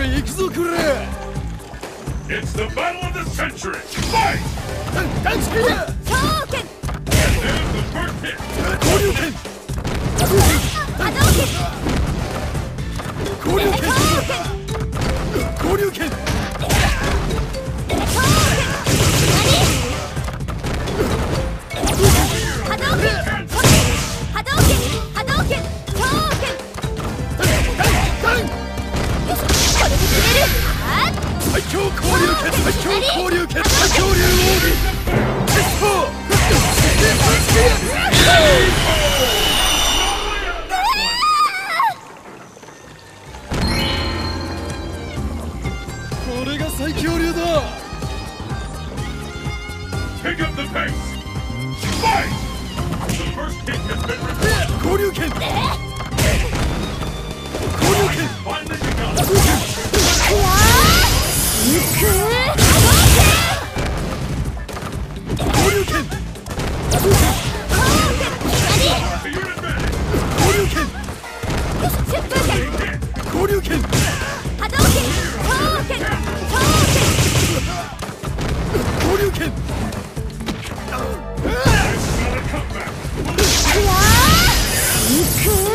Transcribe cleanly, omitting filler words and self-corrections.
行くぞこれ。 It's the battle of the century! Fight! ダンスキーだ。 And there's the first hit! 交流剣。交流剣。交流剣。最強交流剣。最強交流剣。最強竜王に。これが最強竜だ。 Pick up the pace! Fight! The first hit has been reversed! 交流剣。交流剣。 Finally begun! 交流剣。 To your advantage! 交流剣。交流剣。交流剣。 It's not a comeback!